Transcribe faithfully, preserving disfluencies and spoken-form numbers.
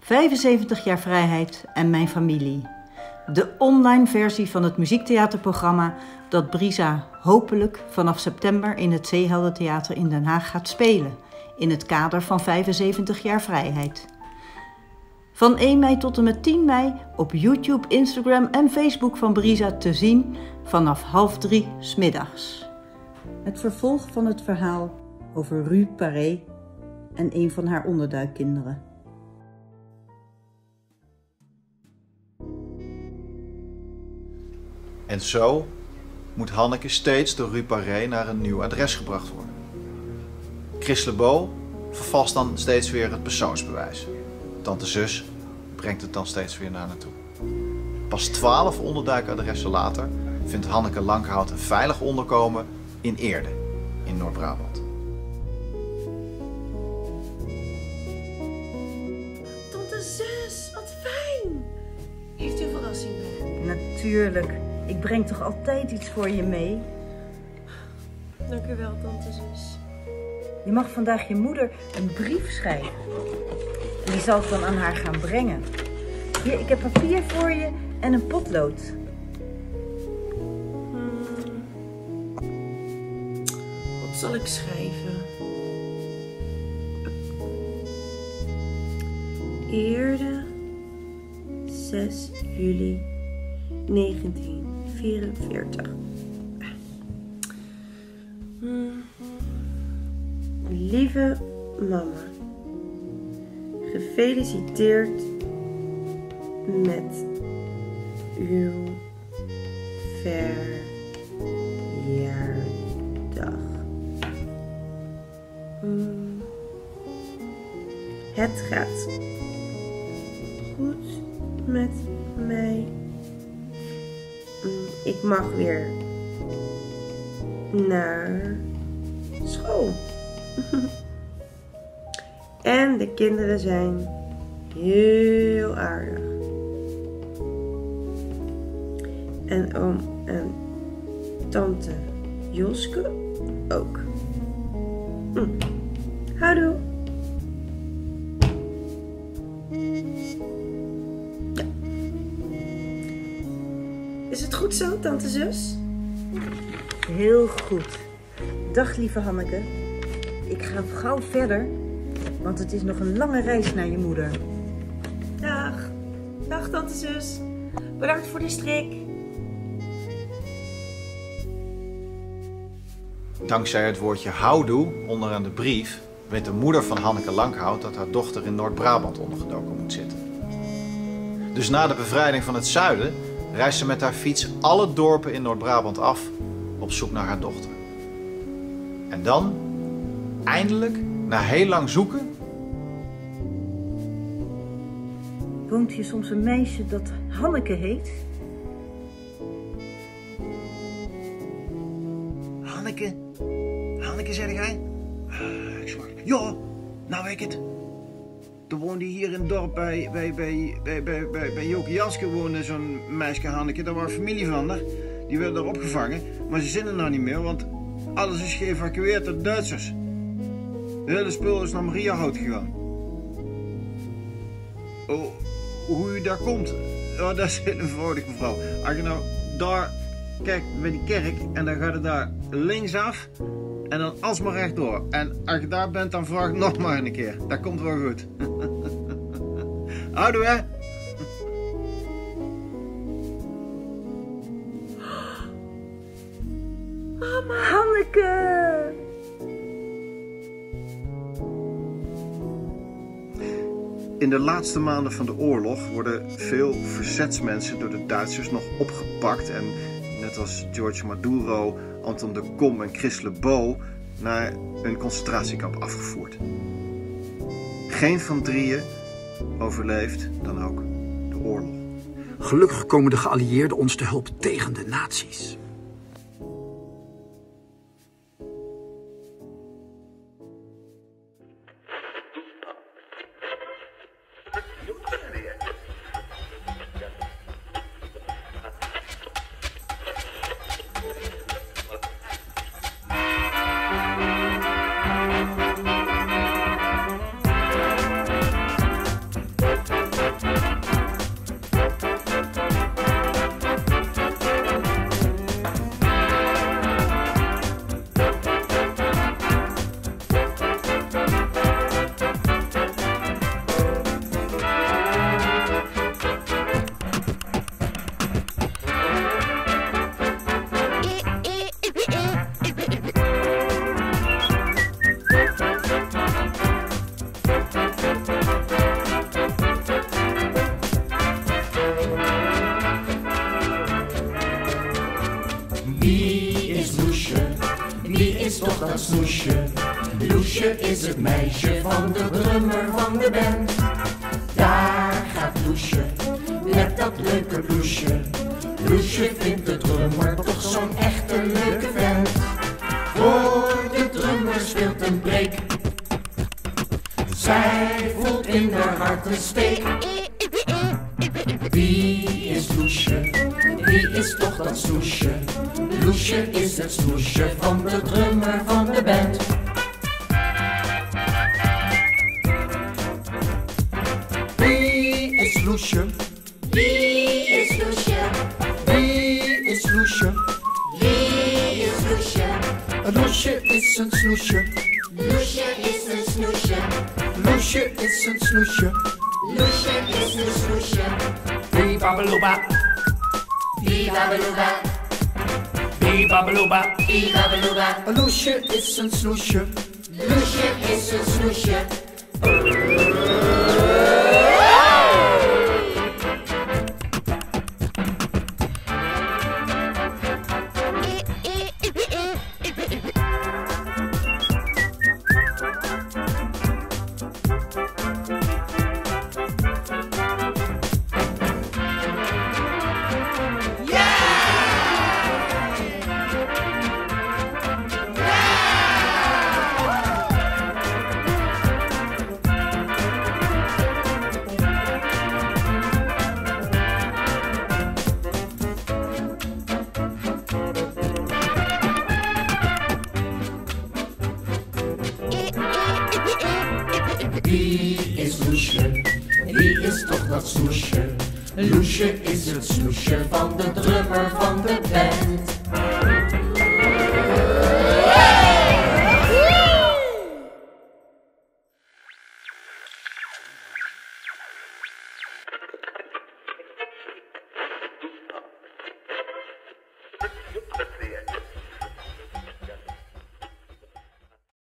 vijfenzeventig jaar vrijheid en mijn familie. De online versie van het muziektheaterprogramma dat Brisa hopelijk vanaf september in het Zeeheldentheater in Den Haag gaat spelen, in het kader van vijfenzeventig jaar vrijheid. Van één mei tot en met tien mei op YouTube, Instagram en Facebook van Brisa te zien vanaf half drie 's middags. Het vervolg van het verhaal over Rue Paré en een van haar onderduikkinderen. En zo moet Hanneke steeds door Rue Paré naar een nieuw adres gebracht worden. Chris Lebeau vervalst dan steeds weer het persoonsbewijs. Tante Zus brengt het dan steeds weer naar naartoe. Pas twaalf onderduikadressen later vindt Hanneke Lankhout een veilig onderkomen in Eerde, in Noord-Brabant. Tante Zus, wat fijn! Heeft u een verrassing bij? Natuurlijk, ik breng toch altijd iets voor je mee? Dank u wel, Tante Zus. Je mag vandaag je moeder een brief schrijven. En die zal ik dan aan haar gaan brengen. Hier, ik heb papier voor je en een potlood. Hmm. Wat zal ik schrijven? Eerde, zes juli negentien vierenveertig. Hmm. Lieve mama, gefeliciteerd met uw verjaardag. Hmm. Het gaat goed met mij. Ik mag weer naar school. En de kinderen zijn heel aardig. En oom en tante Joske ook. Hm. Houdoe. Ja. Is het goed zo, Tante Zus? Heel goed. Dag lieve Hanneke. Ik ga gauw verder, want het is nog een lange reis naar je moeder. Dag. Dag, Tante Zus. Bedankt voor de strik. Dankzij het woordje houdoe onderaan de brief weet de moeder van Hanneke Lankhout dat haar dochter in Noord-Brabant ondergedoken moet zitten. Dus na de bevrijding van het zuiden reist ze met haar fiets alle dorpen in Noord-Brabant af op zoek naar haar dochter. En dan, eindelijk, na heel lang zoeken, woont hier soms een meisje dat Hanneke heet? Hanneke? Hanneke, zeg jij? Uh, ik zwak. Ja, nou weet ik het. Er woonde hier in het dorp bij, bij, bij, bij, bij, bij, bij Joke Janske woonde zo'n meisje Hanneke. Daar was familie van haar. Die werden daar opgevangen. Maar ze zijn er nou niet meer, want alles is geëvacueerd door de Duitsers. De hele spul is naar Mariahout gegaan. Oh, hoe u daar komt? Oh, dat is een eenvoudig, mevrouw. Als je nou daar kijkt bij die kerk en dan gaat het daar linksaf en dan alsmaar rechtdoor. En als je daar bent, dan vraag ik nog maar een keer. Dat komt wel goed. Houdoe, hè? Mama. Hanneke! In de laatste maanden van de oorlog worden veel verzetsmensen door de Duitsers nog opgepakt en net als George Maduro, Anton de Kom en Chris Lebeau naar een concentratiekamp afgevoerd. Geen van drieën overleeft dan ook de oorlog. Gelukkig komen de geallieerden ons te hulp tegen de nazi's. toch dat snoesje? Loesje is het meisje van de drummer van de band. Daar gaat Loesje, met dat leuke bloesje. Loesje vindt de drummer toch zo'n echte leuke vent. Voor de drummer speelt een break. Zij voelt in haar hart een steek. Wie is Loesje? Wie is toch dat snoesje? Loesje is het snoesje van de drummer van de band. Wie is Loesje? Wie is Loesje? Wie is Loesje? Wie is Loesje? Loesje is een snoesje. Loesje is een snoesje. Loesje is een snoesje. Loesje is een snoesje. Bee-babeloeba. Bee-babeloeba. Bee-babeloeba. Bee-babeloeba. Loesje is een snoesje. Loesje is een snoesje. Wie is Loesje? Wie is toch dat snoesje? Loesje is het snoesje van de drummer van de band.